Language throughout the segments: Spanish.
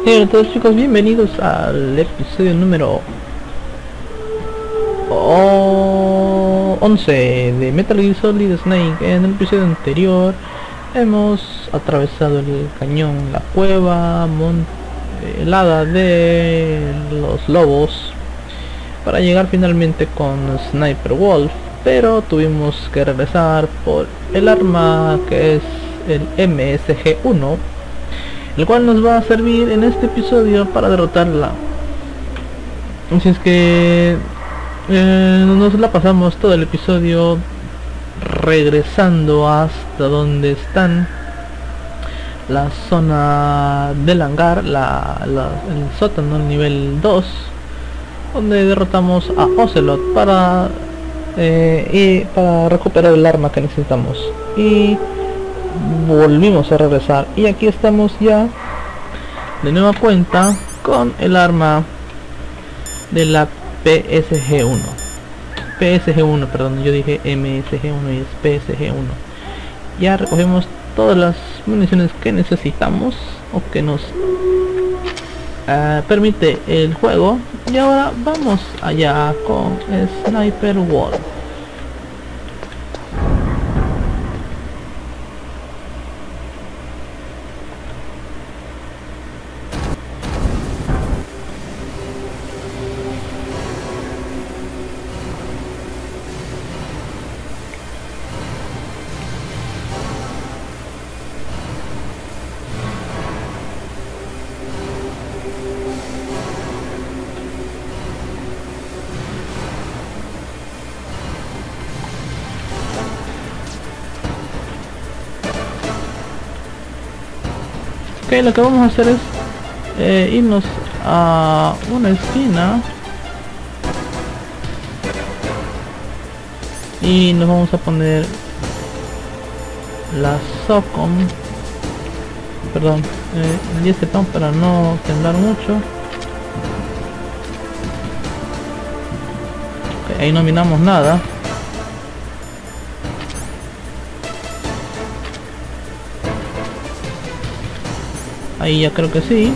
Hola a todos chicos, bienvenidos al episodio número 11 de Metal Gear Solid Snake. En el episodio anterior hemos atravesado el cañón, la cueva helada de los lobos para llegar finalmente con Sniper Wolf, pero tuvimos que regresar por el arma que es el MSG-1, el cual nos va a servir en este episodio para derrotarla. Así es que nos la pasamos todo el episodio regresando hasta donde están la zona del hangar, el sótano nivel 2, donde derrotamos a Ocelot para recuperar el arma que necesitamos, y volvimos a regresar y aquí estamos ya de nueva cuenta con el arma de la PSG1, perdón, yo dije MSG1 y es PSG1. Ya recogemos todas las municiones que necesitamos o que nos permite el juego, y ahora vamos allá con Sniper Wolf. Ok, lo que vamos a hacer es irnos a una esquina y nos vamos a poner la SOCOM, perdón, el diazepam para no temblar mucho. Okay, ahí no miramos nada. Ahí ya creo que sí.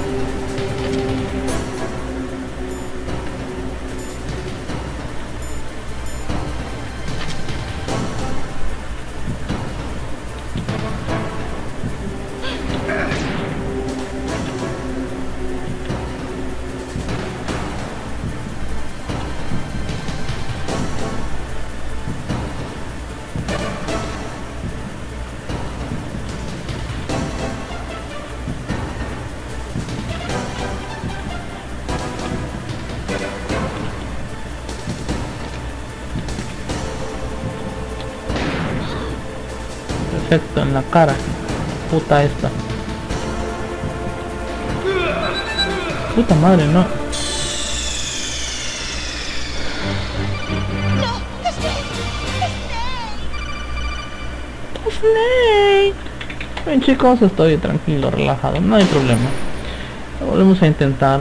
Perfecto, en la cara. Puta esta. Puta madre, no. Snake. Bien chicos, estoy tranquilo, relajado, no hay problema. Lo volvemos a intentar.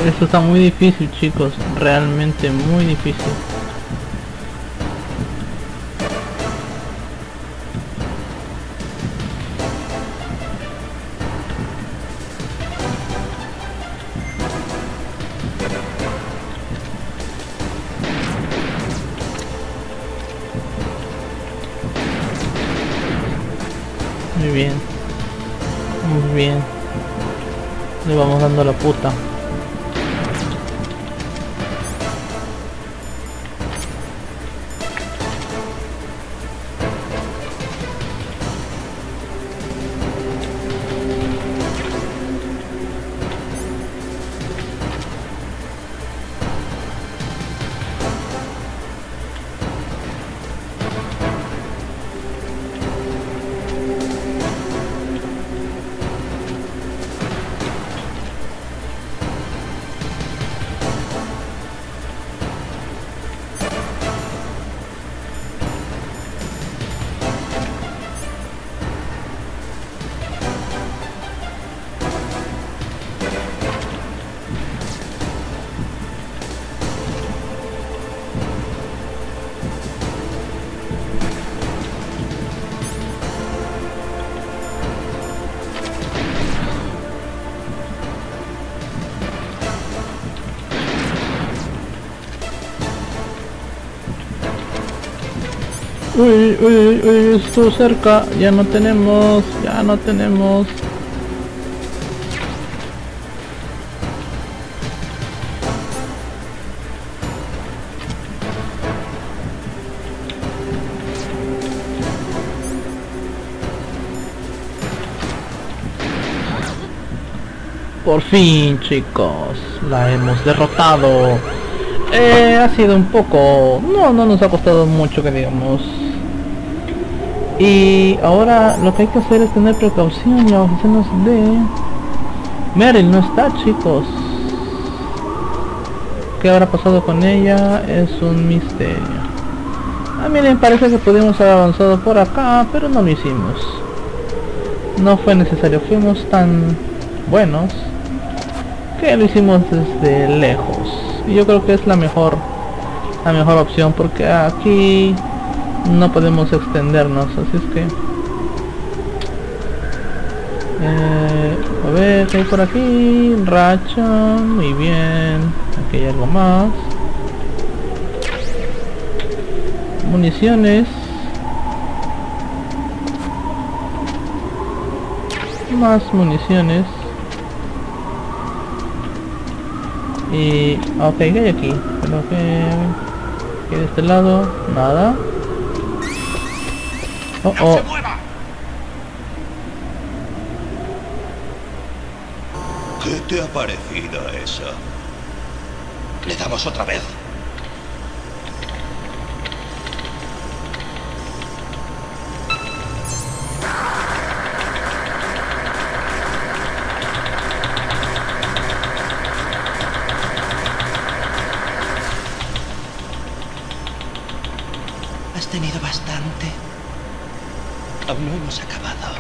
Esto está muy difícil, chicos, realmente muy difícil. Muy bien, muy bien. Le vamos dando la puta. Uy, uy, uy, estuvo cerca, ya no tenemos, ya no tenemos. Por fin, chicos, la hemos derrotado. Ha sido un poco... no nos ha costado mucho, que digamos. Y ahora lo que hay que hacer es tener precaución y abastecernos de... Meryl no está, chicos. ¿Qué habrá pasado con ella? Es un misterio. A mí me parece que pudimos haber avanzado por acá, pero no lo hicimos. No fue necesario, fuimos tan buenos que lo hicimos desde lejos. Y yo creo que es la mejor opción, porque aquí no podemos extendernos, así es que a ver, ¿qué hay por aquí? Racha, muy bien. Aquí hay algo más. Municiones. Más municiones. Y... ok, ¿qué hay aquí? Creo que de este lado, nada. Oh, ¡No se mueva! ¿Qué te ha parecido eso? ¿Le damos otra vez? Has tenido bastante. Aún no hemos acabado.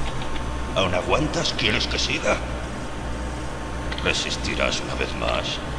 ¿Aún aguantas? ¿Quieres que siga? Resistirás una vez más.